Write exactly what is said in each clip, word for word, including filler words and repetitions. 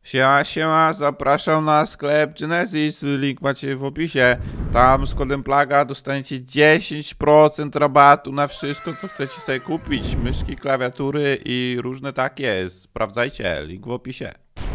Siema, siema, zapraszam na sklep Genesis, link macie w opisie. Tam z kodem Plaga dostaniecie dziesięć procent rabatu na wszystko, co chcecie sobie kupić. Myszki, klawiatury i różne takie. Sprawdzajcie, link w opisie.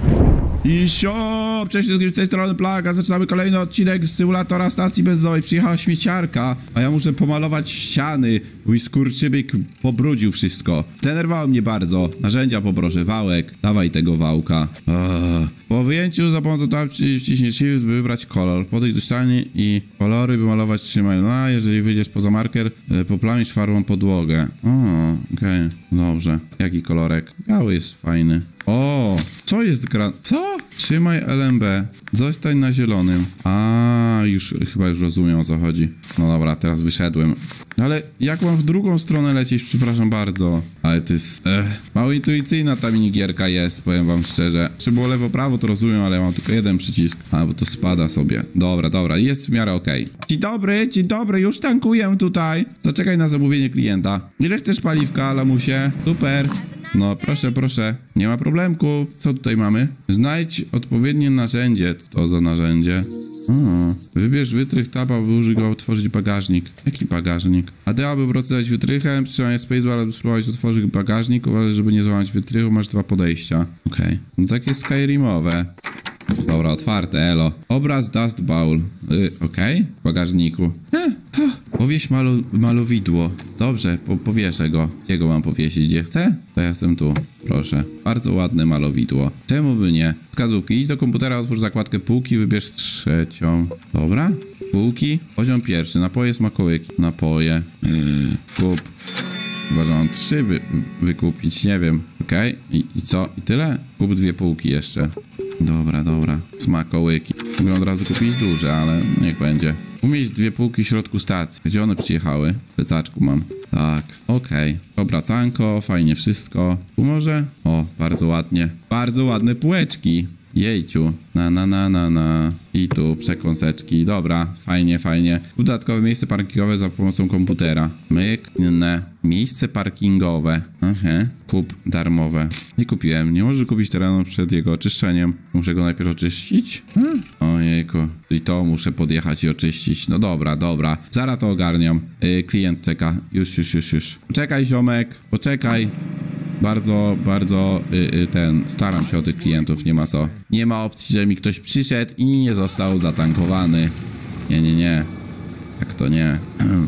I sio, cześć z tej strony Plaga, zaczynamy kolejny odcinek z symulatora stacji benzynowej. Przyjechała śmieciarka, a ja muszę pomalować ściany. Mój skurczybyk pobrudził wszystko. Zdenerwował mnie bardzo. Narzędzia poproszę, wałek. Dawaj tego wałka. Eee. Po wyjęciu za pomocą tab wciśnij shift, by wybrać kolor. Podejdź do ściany i kolory, by malować trzymaj. No, jeżeli wyjdziesz poza marker, poplamisz farbą podłogę. O, okej, okay. Dobrze. Jaki kolorek? Biały jest fajny. O, co jest gra... Co? Trzymaj L M B. Zostań na zielonym. A, już chyba już rozumiem, o co chodzi. No dobra, teraz wyszedłem. Ale jak mam w drugą stronę lecieć, przepraszam bardzo. Ale to jest... Ech, mało intuicyjna ta minigierka jest, powiem wam szczerze. Czy było lewo, prawo, to rozumiem, ale mam tylko jeden przycisk. A, bo to spada sobie. Dobra, dobra, jest w miarę okej. Okay. Dzień dobry, dzień dobry, już tankuję tutaj. Zaczekaj na zamówienie klienta. Ile chcesz paliwka, lamusie? Super. No, proszę, proszę. Nie ma problemku. Co tutaj mamy? Znajdź odpowiednie narzędzie. Co to za narzędzie? O, wybierz wytrych taba, by użyj go otworzyć bagażnik. Jaki bagażnik? A ty, aby pracować wytrychem, przytrzymaj spacebar, aby spróbować otworzyć bagażnik. Uważaj, żeby nie złamać wytrychu, masz dwa podejścia. Okej. Okay. No takie skyrimowe. Dobra, otwarte, elo. Obraz Dust Bowl. Yy, okej. Okay. W bagażniku. E, to. Powieś malu malowidło. Dobrze, po powieszę go. Gdzie go mam powiesić? Gdzie chcę? To ja jestem tu. Proszę. Bardzo ładne malowidło. Czemu by nie? Wskazówki. Idź do komputera, otwórz zakładkę półki, wybierz trzecią. Dobra. Półki. Poziom pierwszy. Napoje, smakołyki. Napoje. Yy, kup. Chyba, że mam trzy wy wykupić. Nie wiem. Okej. Okay. I, I co? I tyle? Kup dwie półki jeszcze. Dobra, dobra. Smakołyki. Mogę od razu kupić duże, ale niech będzie. Umieść dwie półki w środku stacji. Gdzie one przyjechały? W plecaczku mam. Tak, okej. Okay. Obracanko, fajnie wszystko. Tu może? O, bardzo ładnie. Bardzo ładne półeczki. Jejciu. Na, na, na, na, na. I tu przekąseczki. Dobra, fajnie, fajnie. Dodatkowe miejsce parkingowe za pomocą komputera. Myk, ne. Miejsce parkingowe. Aha. Kup darmowe. Nie kupiłem. Nie możesz kupić terenu przed jego oczyszczeniem. Muszę go najpierw oczyścić? Hmm. Ojejku. I to muszę podjechać i oczyścić. No dobra, dobra. Zaraz to ogarniam. Yy, klient czeka. Już, już, już, już. Poczekaj, ziomek. Poczekaj. Bardzo, bardzo y, y, ten, staram się o tych klientów, nie ma co. Nie ma opcji, że mi ktoś przyszedł i nie został zatankowany. Nie, nie, nie. Jak to nie?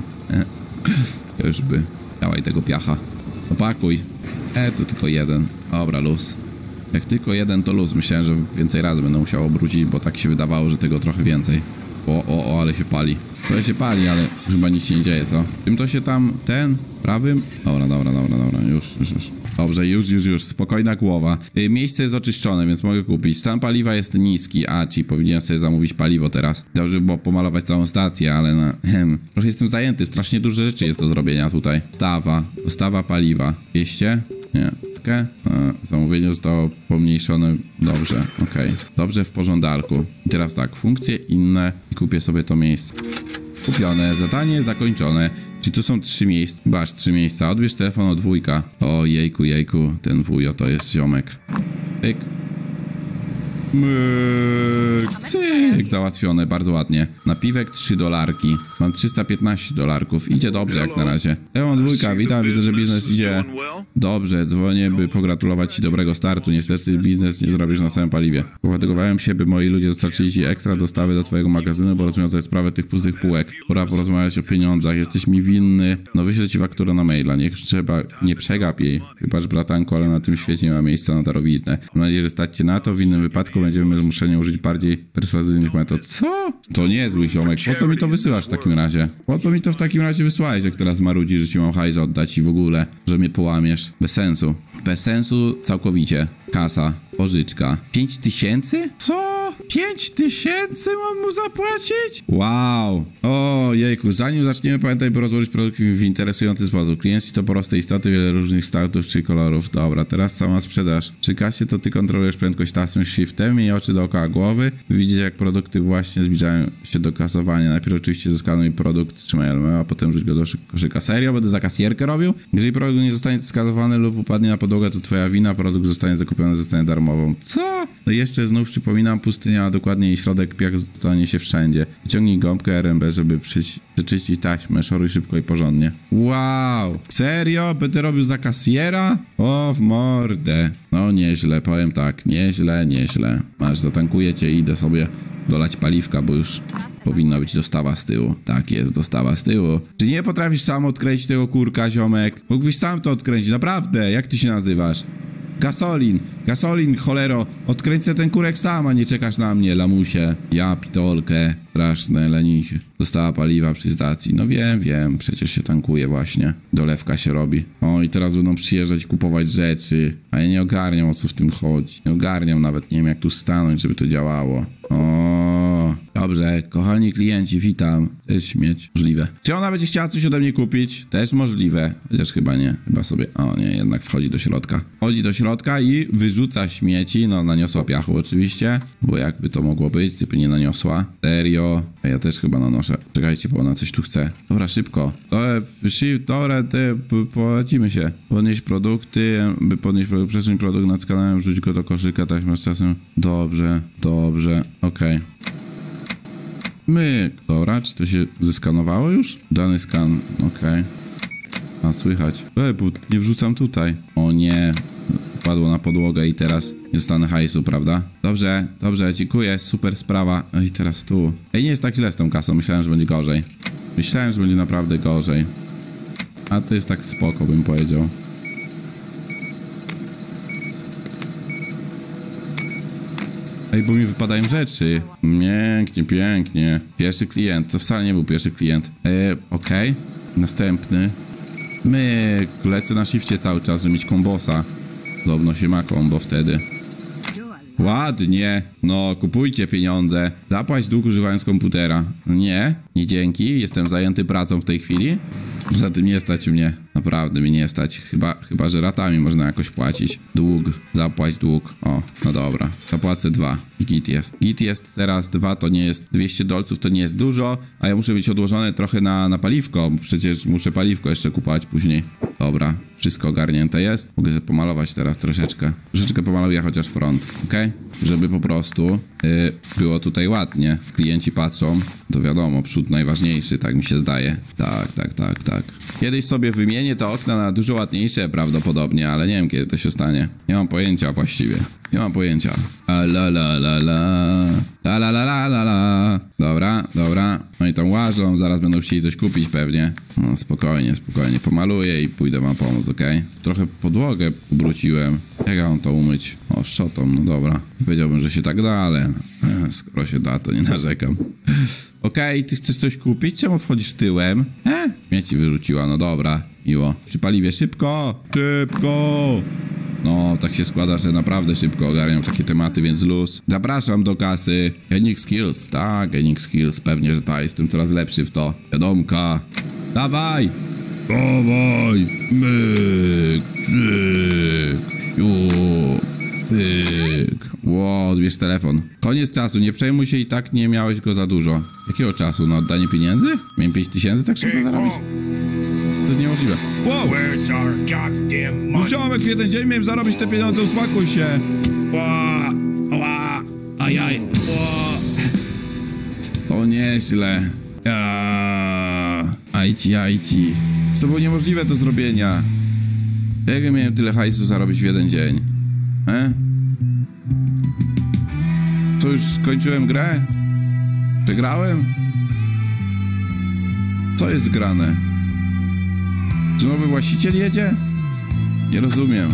Już by. Dawaj tego piacha. Opakuj. E, to tylko jeden. Dobra, luz. Jak tylko jeden, to luz. Myślałem, że więcej razy będę musiał obrócić, bo tak się wydawało, że tego trochę więcej. O, o, o, ale się pali. To się pali, ale chyba nic się nie dzieje, co? Tym to się tam, ten, prawym? Dobra, dobra, dobra, dobra, już, już, już. Dobrze, już, już, już, spokojna głowa. Yy, miejsce jest oczyszczone, więc mogę kupić. Stan paliwa jest niski, a ci powinien sobie zamówić paliwo teraz. Dobrze było pomalować całą stację, ale na... Hem, trochę jestem zajęty, strasznie dużo rzeczy jest do zrobienia tutaj. Dostawa, dostawa paliwa. Wieście? Nie. E, zamówienie zostało pomniejszone. Dobrze, okej. Okay. Dobrze, w porządku. I teraz tak, funkcje inne i kupię sobie to miejsce. Kupione, zadanie zakończone. Czyli tu są trzy miejsca. Basz, trzy miejsca. Odbierz telefon od wujka. O jejku, jejku. Ten wujo to jest ziomek. Pyk. Myk. Cyk. Załatwione, bardzo ładnie. Napiwek trzy dolarki. Mam trzysta piętnaście dolarków. Idzie dobrze jak na razie. Telefon dwójka, witam, widzę, że biznes idzie dobrze. Dzwonię, by pogratulować ci dobrego startu. Niestety biznes nie zrobisz na samym paliwie. Pofatygowałem się, by moi ludzie dostarczyli ci ekstra dostawy do twojego magazynu, bo rozwiązuję sprawę tych pustych półek. Pora porozmawiać o pieniądzach. Jesteś mi winny. No wyślę ci fakturę na maila. Niech trzeba, nie przegap jej. Wybacz, bratanku, ale na tym świecie nie ma miejsca na darowiznę. Mam nadzieję, że stać cię na to. W innym wypadku będziemy zmuszeni użyć bardziej perswazyjnych metod. Co? To nie jest zły ziomek. Po co mi to wysyłasz w takim razie? Po co mi to w takim razie wysłałeś, jak teraz marudzi, że ci mam hajs oddać i w ogóle, że mnie połamiesz? Bez sensu. Bez sensu całkowicie. Kasa. Pożyczka. Pięć tysięcy? Co? Pięć tysięcy mam mu zapłacić? Wow. O jejku. Zanim zaczniemy, pamiętaj, by rozłożyć produkt w interesujący sposób. Klienci to proste istoty, wiele różnych kształtów czy kolorów. Dobra, teraz sama sprzedaż. Przy kasie to ty kontrolujesz prędkość tasem shiftem, miej oczy dookoła głowy. Widzisz, jak produkty właśnie zbliżają się do kasowania. Najpierw oczywiście zeskanuj produkt, trzymaj L M A, a potem rzuć go do koszyka. Serio? Będę za kasjerkę robił? Jeżeli produkt nie zostanie zeskanowany lub upadnie na podłogę, to twoja wina. Produkt zostanie zakupiony kupione zostanie darmową. Co? No i jeszcze znów przypominam, pustynia, a dokładnie jej środek, piach stanie się wszędzie. Wyciągnij gąbkę R M B, żeby przeczyścić taśmę. Szoruj szybko i porządnie. Wow! Serio? Będę robił za kasjera? O, w mordę. No nieźle, powiem tak. Nieźle, nieźle. Masz, zatankuję cię i idę sobie dolać paliwka, bo już powinna być dostawa z tyłu. Tak jest, dostawa z tyłu. Czy nie potrafisz sam odkręcić tego kurka, ziomek? Mógłbyś sam to odkręcić, naprawdę. Jak ty się nazywasz? Gasolin, gasolin, cholero. Odkręcę ten kurek sam, a nie czekasz na mnie, lamusie. Ja pitolkę. Straszne, lenich. Dostała paliwa przy stacji. No wiem, wiem, przecież się tankuje właśnie. Dolewka się robi. O, i teraz będą przyjeżdżać, kupować rzeczy. A ja nie ogarniam, o co w tym chodzi. Nie ogarniam nawet, nie wiem jak tu stanąć, żeby to działało. O, dobrze, kochani klienci, witam. Też śmieć. Możliwe. Czy ona będzie chciała coś ode mnie kupić? Też możliwe. Chociaż chyba nie. Chyba sobie... O nie, jednak wchodzi do środka. Wchodzi do środka i wyrzuca śmieci. No, naniosła piachu oczywiście. Bo jakby to mogło być, gdyby nie naniosła. Serio. A ja też chyba nanoszę. Czekajcie, bo ona coś tu chce. Dobra, szybko. Dobra, shift, dobra, te, polecimy się. Podnieść produkty, by podnieść produkt, przesuń produkt nad kanałem, wrzuć go do koszyka, taśma z czasem. Dobrze, dobrze, okej. Okay. Myk. Dobra, czy to się zeskanowało już? Dany skan, okej. Okay. A, słychać. E, bo nie wrzucam tutaj. O nie. Padło na podłogę i teraz nie dostanę hajsu, prawda? Dobrze, dobrze, dziękuję, super sprawa. No i teraz tu. Ej, nie jest tak źle z tą kasą, myślałem, że będzie gorzej. Myślałem, że będzie naprawdę gorzej. A to jest tak spoko, bym powiedział. Ej, bo mi wypadają rzeczy. Pięknie, pięknie. Pierwszy klient, to wcale nie był pierwszy klient. E, okej. Okay. Następny. My lecę na shifcie cały czas, żeby mieć kombosa. Podobno się ma kombo wtedy. Ładnie. No, kupujcie pieniądze. Zapłać dług używając komputera. Nie, nie dzięki. Jestem zajęty pracą w tej chwili. Poza tym nie stać mnie. Naprawdę mnie nie stać. Chyba, chyba że ratami można jakoś płacić. Dług. Zapłać dług. O, no dobra. Zapłacę dwa. I git jest. Git jest teraz dwa, to nie jest dwieście dolców, to nie jest dużo. A ja muszę mieć odłożone trochę na, na paliwko. Przecież muszę paliwko jeszcze kupować później. Dobra. Wszystko ogarnięte jest. Mogę sobie pomalować teraz troszeczkę. Troszeczkę pomaluję chociaż front. Ok? Żeby po prostu yy, było tutaj ładnie. Klienci patrzą. To wiadomo, przód najważniejszy, tak mi się zdaje. Tak, tak, tak, tak. Kiedyś sobie wymienię te okna na dużo ładniejsze prawdopodobnie, ale nie wiem kiedy to się stanie. Nie mam pojęcia właściwie. Nie mam pojęcia. A la la la la. La la la la la la. Dobra, dobra. No i tam łażą, zaraz będą chcieli coś kupić pewnie. No spokojnie, spokojnie. Pomaluję i pójdę wam pomóc, okej? Okay? Trochę podłogę ubruciłem. Jak ja mam to umyć? O, szczotą, no dobra. Nie powiedziałbym, że się tak da, ale e, skoro się da, to nie narzekam. Okej, okay, ty chcesz coś kupić? Czemu wchodzisz tyłem? E? Śmieci wyrzuciła, no dobra. Miło. Przy paliwie szybko! Szybko! No, tak się składa, że naprawdę szybko ogarniam takie tematy, więc luz. Zapraszam do kasy. Gaining Skills, tak, Gaining Skills, pewnie, że tak, jestem coraz lepszy w to. Wiadomka. Dawaj! Dawaj! Myk! Cyk! Siu! Pyk! Ło, odbierz telefon. Koniec czasu, nie przejmuj się, i tak nie miałeś go za dużo. Jakiego czasu? Na oddanie pieniędzy? Miałem pięć tysięcy tak szybko zarobić? To jest niemożliwe. Wow! No ziomek, w jeden dzień miałem zarobić te pieniądze, usmakuj się! Ła! Ła! Ajaj! Ła! To nieźle. Ja. Ajci, ajci. To było niemożliwe do zrobienia. Jak ja miałem tyle hajsu zarobić w jeden dzień? E? Co, już skończyłem grę? Przegrałem? Co jest grane? Czy nowy właściciel jedzie? Nie rozumiem.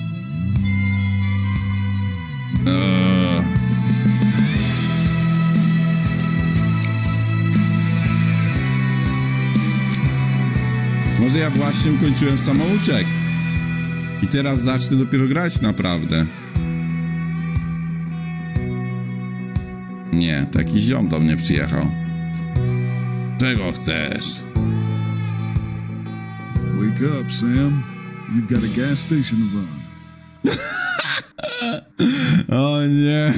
Eee. Może ja właśnie ukończyłem samouczek. I teraz zacznę dopiero grać naprawdę. Nie, taki ziom do mnie przyjechał. Czego chcesz? Wake up, Sam. You've got a gas station to run. O nie.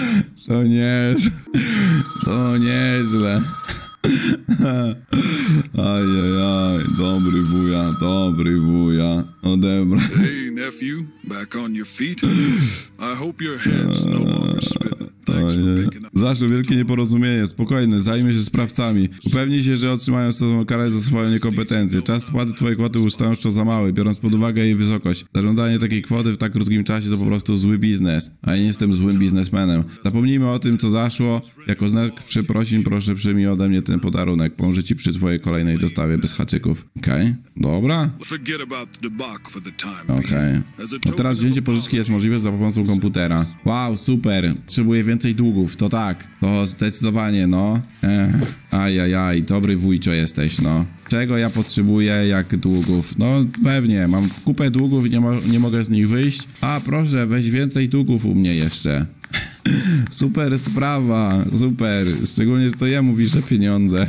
To nie. To nieźle. Ajajaj, dobry wuja, dobry wuja. Odebra. Hey, nephew, back on your feet? I hope your head's no longer spinning. Thanks for picking up. Zaszło wielkie nieporozumienie, spokojnie, zajmę się sprawcami. Upewnij się, że otrzymają stosowną karę za swoją niekompetencję. Czas spłaty twojej kwoty był stanowczo za mały, biorąc pod uwagę jej wysokość. Zażądanie takiej kwoty w tak krótkim czasie to po prostu zły biznes. A ja nie jestem złym biznesmenem. Zapomnijmy o tym, co zaszło. Jako znak przeprosin proszę przyjmij ode mnie ten podarunek. Pomoże ci przy twojej kolejnej dostawie bez haczyków. Okej? Okay. Dobra? Forget about the debacle for the time Okej. Okay. No teraz wzięcie pożyczki jest możliwe za pomocą komputera. Wow, super. Potrzebuję więcej długów, to tak. To zdecydowanie, no. Ech. Ajajaj, dobry wujcio jesteś, no. Czego ja potrzebuję jak długów? No pewnie, mam kupę długów i nie, mo nie mogę z nich wyjść. A proszę, weź więcej długów u mnie jeszcze. Super sprawa, super. Szczególnie, że to ja mówisz pieniądze.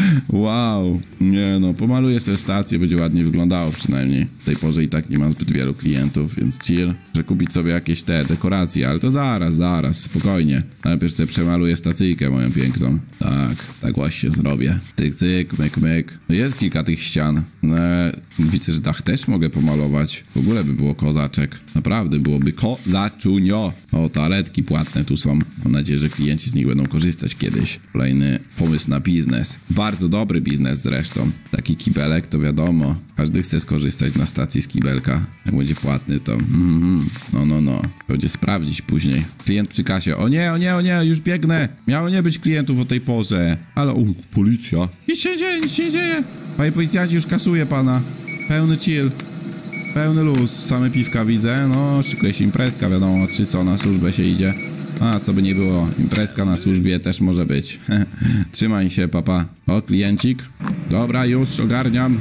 Wow. Nie no, pomaluję sobie stację, będzie ładnie wyglądało przynajmniej. W tej porze i tak nie mam zbyt wielu klientów, więc chill, że kupić sobie jakieś te dekoracje, ale to zaraz, zaraz, spokojnie. Najpierw sobie przemaluję stacyjkę moją piękną. Tak, tak właśnie zrobię. Tyk, tyk, myk, myk. No jest kilka tych ścian. Eee, widzę, że dach też mogę pomalować. W ogóle by było kozaczek. Naprawdę byłoby kozaczunio. O, toaletki płatne tu są. Mam nadzieję, że klienci z nich będą korzystać kiedyś. Kolejny pomysł na biznes. Bardzo dobry biznes zresztą. Taki kibelek to wiadomo. Każdy chce skorzystać na stacji z kibelka. Jak będzie płatny to... Mm, no, no, no. Będzie sprawdzić później. Klient przy kasie. O nie, o nie, o nie, już biegnę. Miało nie być klientów o tej porze. Ale, u, policja. Nic się nie dzieje, nic się nie dzieje. Panie policjanci, już kasuje pana. Pełny chill. Pełny luz. Same piwka widzę. No, szykuje się imprezka, wiadomo, czy co, na służbę się idzie. A, co by nie było, imprezka na służbie też może być. Trzymaj się, papa. O, kliencik. Dobra, już ogarniam.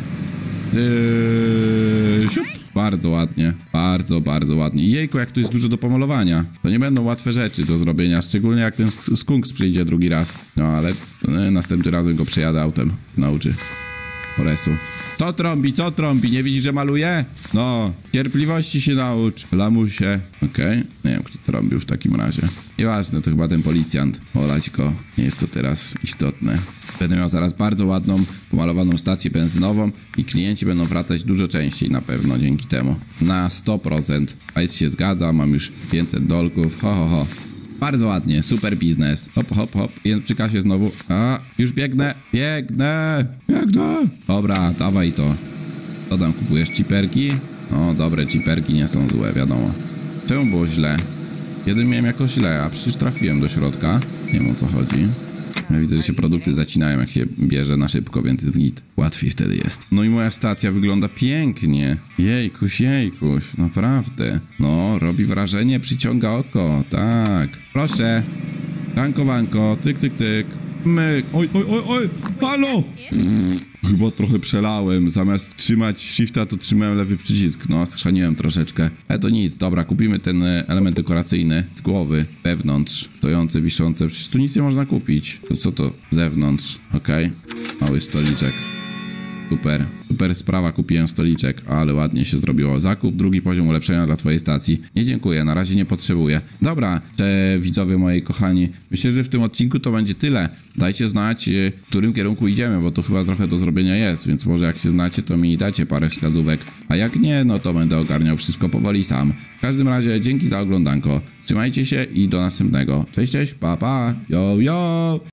Yy, siup. Bardzo ładnie, bardzo, bardzo ładnie. Jejku, jak tu jest dużo do pomalowania. To nie będą łatwe rzeczy do zrobienia, szczególnie jak ten skunks przyjdzie drugi raz. No, ale yy, następnym razem go przejadę autem. Nauczy. Oresu. Co trąbi, co trąbi? Nie widzisz, że maluje? No, cierpliwości się naucz, lamusie. Okej, okay. Nie wiem, kto trąbił w takim razie. Nieważne, to chyba ten policjant. Olać go, nie jest to teraz istotne. Będę miał zaraz bardzo ładną, pomalowaną stację benzynową i klienci będą wracać dużo częściej na pewno dzięki temu. Na sto procent. A jest się zgadza, mam już pięćset dolków, ho, ho, ho. Bardzo ładnie, super biznes. Hop, hop, hop. Jeden przy kasie znowu. A, już biegnę. Biegnę. Biegnę. Dobra, dawaj to. Co tam kupujesz? Chiperki? O, dobre chiperki nie są złe, wiadomo. Czemu było źle? Jeden miałem jako źle, a przecież trafiłem do środka. Nie wiem, o co chodzi. Ja widzę, że się produkty zacinają, jak się bierze na szybko, więc jest git. Łatwiej wtedy jest. No i moja stacja wygląda pięknie. Jejkuś, jejkuś, naprawdę. No, robi wrażenie, przyciąga oko, tak. Proszę. Tankowanko, cyk, cyk, cyk. Myk. Oj, oj, oj, oj, halo! Chyba trochę przelałem. Zamiast trzymać shifta, to trzymałem lewy przycisk. No, schrzaniłem troszeczkę. Ale to nic. Dobra, kupimy ten element dekoracyjny z głowy. Wewnątrz. Stojące, wiszące. Przecież tu nic nie można kupić. To co to? Zewnątrz. Okej. Okay. Mały stoliczek. Super. Super sprawa, kupiłem stoliczek, ale ładnie się zrobiło. Zakup, drugi poziom ulepszenia dla twojej stacji. Nie dziękuję, na razie nie potrzebuję. Dobra, te widzowie moi kochani, myślę, że w tym odcinku to będzie tyle. Dajcie znać, w którym kierunku idziemy, bo to chyba trochę do zrobienia jest, więc może jak się znacie, to mi dajcie parę wskazówek. A jak nie, no to będę ogarniał wszystko powoli sam. W każdym razie, dzięki za oglądanko. Trzymajcie się i do następnego. Cześć, cześć, pa, pa, yo, yo!